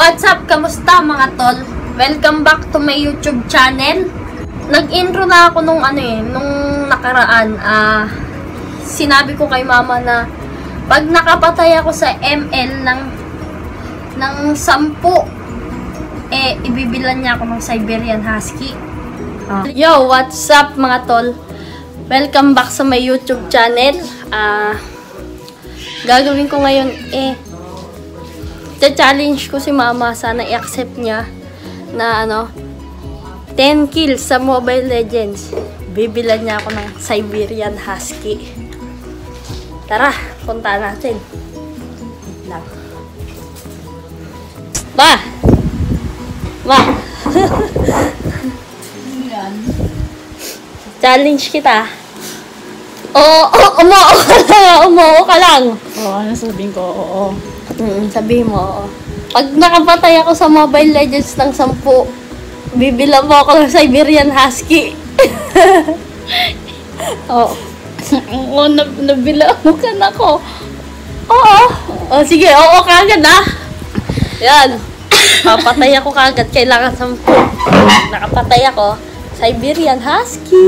What's up? Kamusta mga tol? Welcome back to my YouTube channel. Nag-intro na ako nung nakaraan. Sinabi ko kay mama na pag nakapatay ako sa ML ng 10, ibibilan niya ako ng Siberian Husky. Yo, what's up mga tol? Welcome back sa my YouTube channel. Gagawin ko ngayon challenge ko si mama, sana i-accept niya na 10 kills sa Mobile Legends. Bibilan niya ako ng Siberian Husky. Tara, punta natin. Lang. Ma! Challenge kita. Umuo ka lang. Ano sabihin ko? Oo. Sabihin mo, oo. Pag nakapatay ako sa Mobile Legends ng 10, bibilang mo ako ng Siberian Husky. Oo. Oo, nabilang mo ka na ko. Oo. O, sige, oo kagad Yan. Papatay ako kagad. Kailangan 10. Nakapatay ako. Siberian Husky.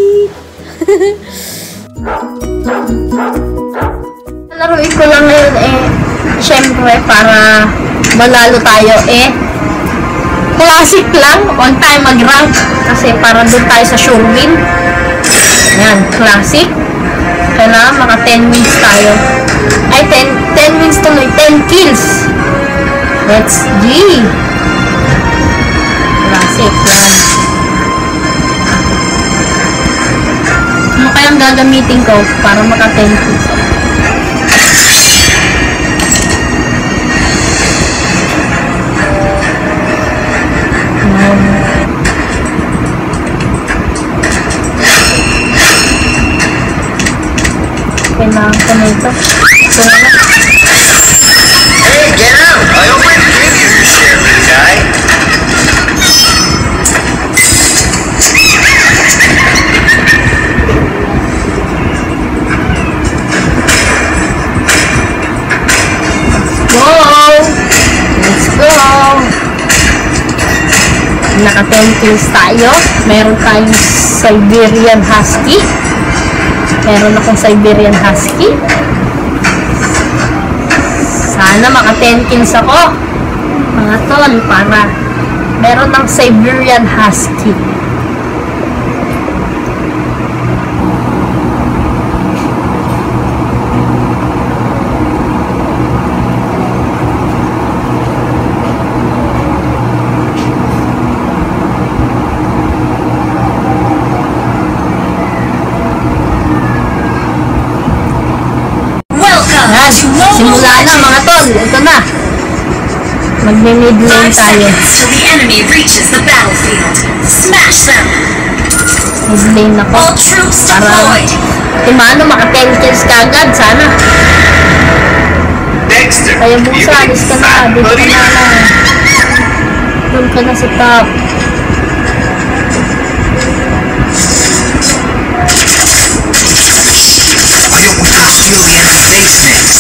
Laruin ko lang ngayon syempre para malalo tayo classic lang, huwag tayo mag-rank kasi para doon tayo sa sure win. Yan, classic. Kailangan maka 10 wins tayo. Ay, 10 wins tuloy, 10 kills. Let's G. Classic, yan. Ano kayang gagamitin ko para maka 10 kills? Kailangan ko na ito. Hey, get out! I already gave you your share, little guy. Let's go! Naka 10 kills tayo. Meron tayong Siberian Husky. Meron akong Siberian Husky. Sana maka 10 kills ako, mga tol, para meron ng Siberian Husky. Simula na mga tol, ito na. Magme-mid lane tayo. Till the enemy reaches the battlefield. Smash them. Mid lane ako. All troops deployed. Timano, maka 10 kills kagad, sana. Dexter, Kaya you busa, alis ka na. Dito ka na lang. Doon ka na sa top. Ayoko na steal the enemy base next.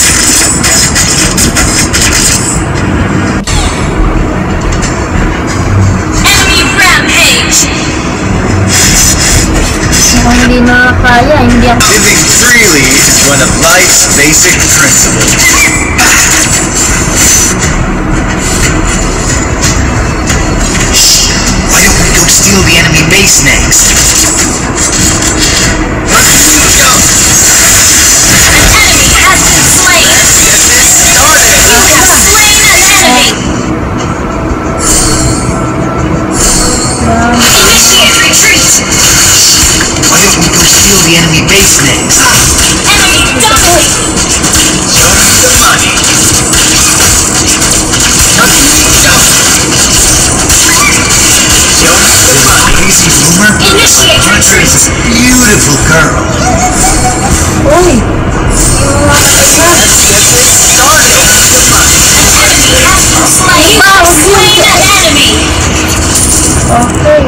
Hindi na kaya, hindi ako. Living freely is one of life's basic principles. Why don't we go steal the enemy base next? An enemy has been slain. Get this started! You have slain an enemy. Initiate retreat. Why don't we go steal the enemy base next? Enemy doubling. Show me the money. Show me the money. Crazy rumor? Initiate Hunter retreat. is a beautiful girl. Uy! Let's get this started. An enemy has been slain. You have slain an enemy. Okay.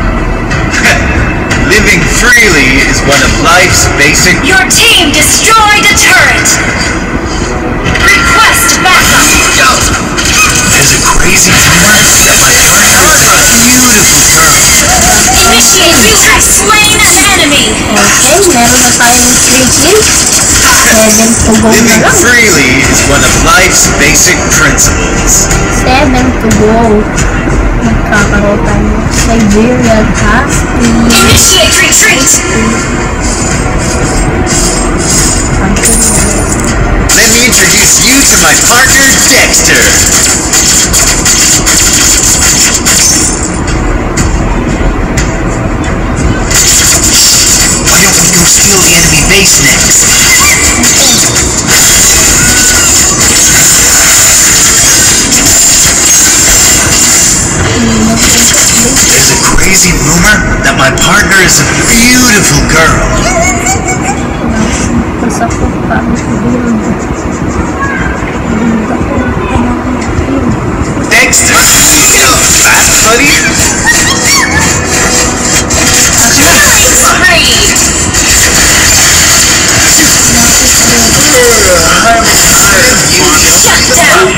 Living freely is one of life's basic... Your team destroyed a turret. Request backup. There's a crazy crazy rumor that my partner is a beautiful girl. Initiate. You have slain an enemy. Okay, meron na tayong 3 kills. 7 to go na Living lang. freely is one of life's basic principles. 7 to go. Magkakaroon tayo ng Siberian Husky. Initiate retreat. Let me introduce you to my partner, Dexter. Why don't we go steal the enemy base next? There's a crazy rumor that my partner is a beautiful girl. Basta ko pa build. Dexter, you know, fast buddy. Killing spree. Shut down.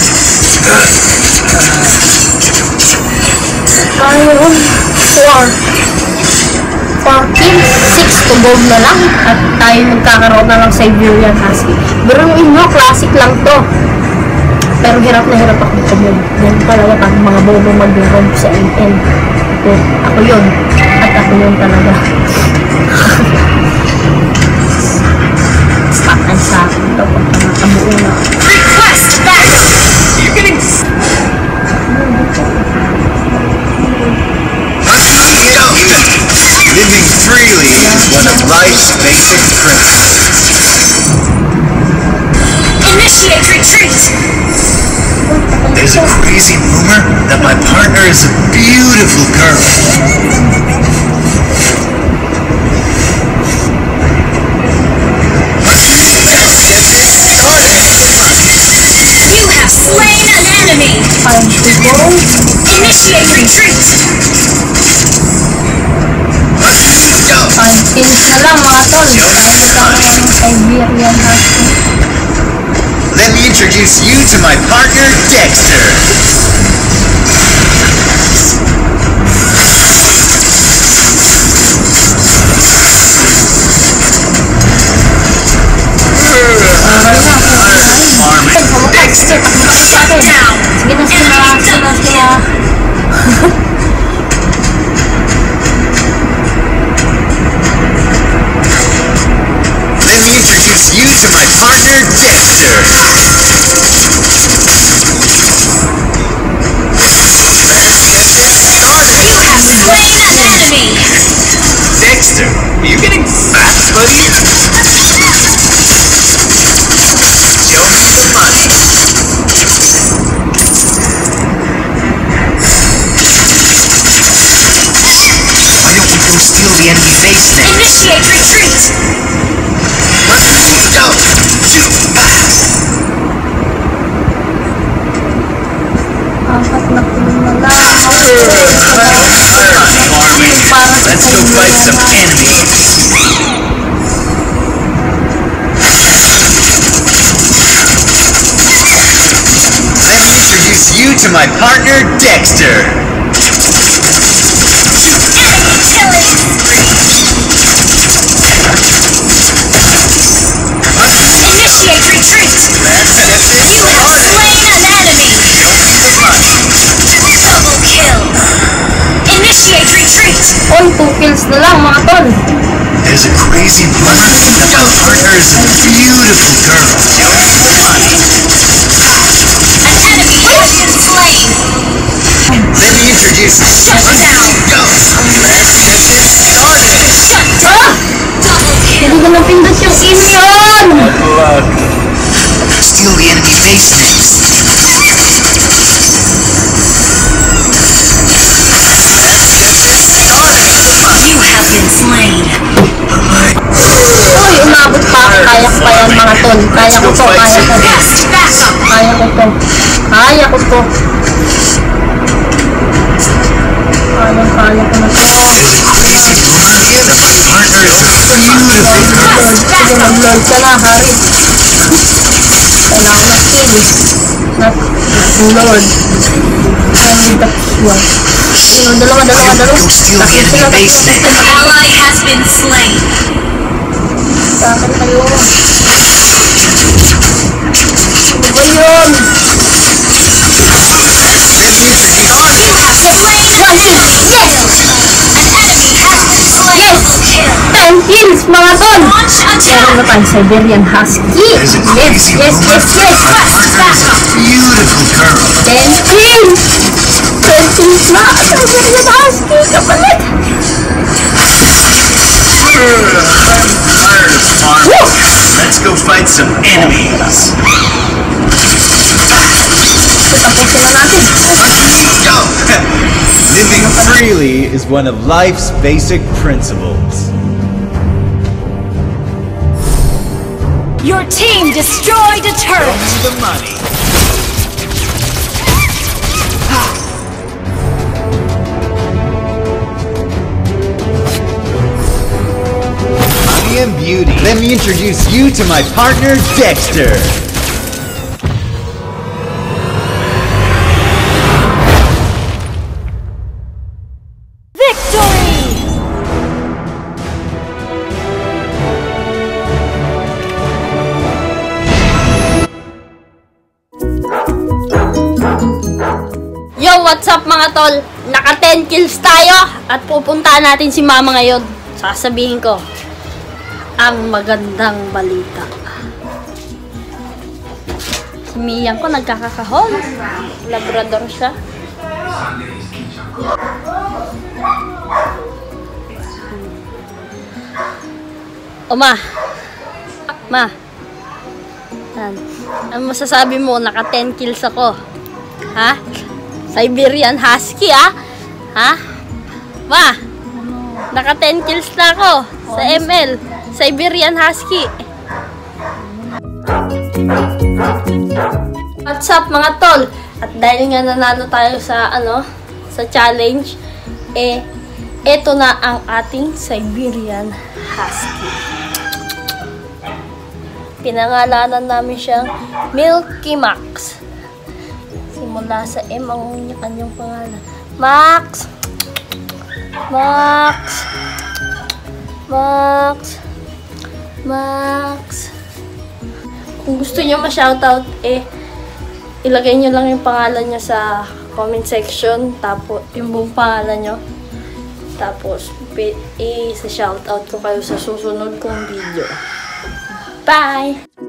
Ayun, 4 kills, 6 to go na lang at tayo magkakaroon na lang Siberian Husky. Biruin nyo, classic lang to. Pero hirap na hirap ako tumog. Yan talaga pag mga bobo mag-romp sa MN. Ako yun. At ako yun talaga. Stop and sa akin to pag nakabuo na. Request backup. You're getting. Living freely is one of life's basic principles. Initiate retreat. There's a crazy rumor that my partner is a beautiful girl. Let's get this started. You have slain an enemy. 5 to go. Initiate retreat. Let's go. 5 kills na lang mga tol. Magkakaroon ng Siberian Husky. Let me introduce you to my partner, Dexter. Dexter, takbo ka sa akin. Sige na, sige na, sige na, sige na. Let me introduce you to my partner, Dexter. Let's get this started. You have slain an enemy. Dexter, are you getting fat, buddy? Show me the money. Why don't we go steal the enemy base next? Initiate retreat. Let's go. Apat na kill na lang. Let's go fight some enemies. Let me introduce you to my partner, Dexter. Enemy killing spree. Initiate retreat. Let's get this You have started. slain an enemy. Show me the money. Double kill. Initiate retreat. On 2 kills na lang mga tol. There's a crazy rumor that my partner is a beautiful girl. Show me the money. An enemy has been slain. Let me introduce you. Shut down. Go. Let's get this started. Shut down. Double Hindi kill. ko napindot yung Indian. Steal the enemy base next. Let's get this started. You have been slain. Uy, umabot pa ako. Kaya ko pa yan mga tol. Kaya ko to, kaya ko. Best backup. Kaya ko to. Kaya ko to. Kaya ko na to. As a crazy bloodhead, my partner is a beautiful girl. Sige, mag-lord ka na, Harry. Kailangan na skill. Not Lord. I need the one. Ayun, dalawa. Go steal the enemy base then. Ally has been slain. Sa akin kayo. Ano ba yun? Let me introduce you. You have slain an enemy. Yes! An enemy has been slain. Kill. 10 kills, mga tol! Launch attack. Meron na tayong Siberian Husky. As a Yes. crazy bloodhead, my partner is a beautiful girl. 10 kills! 10 kills na! Siberian Husky! Kapalit! I'm tired of farming. Let's go fight some enemies. Tapusin na natin. Go! Living freely is one of life's basic principles. Your team destroyed a turret. The money. Money and beauty. Let me introduce you to my partner, Dexter. Victory! Yo, what's up mga tol? Naka 10 kills tayo at pupuntahan natin si Mama ngayon. Sasabihin ko ang magandang balita. Si Miyang ko nagkakakahon. Labrador siya. O Ma. Yan. Ano masasabi mo? Naka 10 kills ako. Ha? Siberian Husky, ha? Ha? Ma, naka 10 kills na ako sa ML. Siberian Husky. What's up mga tol? At dahil nga nanalo tayo sa sa challenge, eto na ang ating Siberian Husky. Pinangalanan namin siyang Milky Max. Simula sa M ang kanyang pangalan. Max! Max! Max! Max! Kung gusto niyo ma-shoutout, ilagay niyo lang yung pangalan niya sa comment section. Tapos, yung buong pangalan niyo. Tapos, sa shoutout ko kayo sa susunod kong video. Bye!